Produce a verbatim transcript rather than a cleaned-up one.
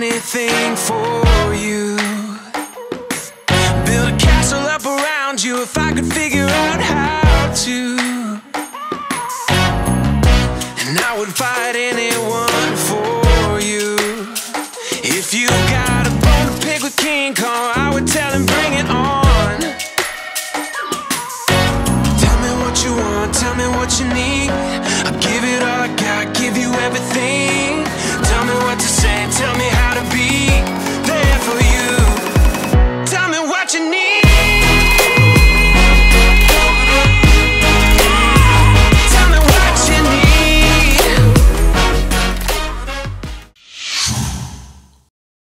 anything for you. Build a castle up around you if I could figure out how to.